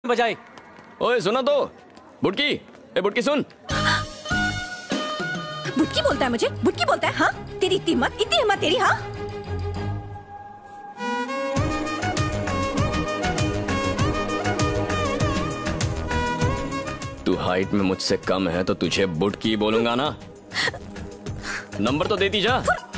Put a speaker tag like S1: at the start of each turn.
S1: बजाए।
S2: ओए सुना तो, बुटकी, ए बुटकी सुन।
S3: बुटकी बोलता है मुझे, बुटकी बोलता है। हाँ तेरी इतनी हिम्मत तेरी। हाँ
S2: तू हाइट में मुझसे कम है तो तुझे बुटकी बोलूंगा ना। नंबर तो देती जा।